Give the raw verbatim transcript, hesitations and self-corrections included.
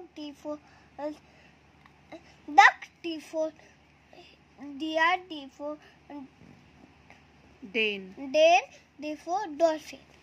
T for uh, duck, T for deer, D for Dane. Dane, D for dolphin.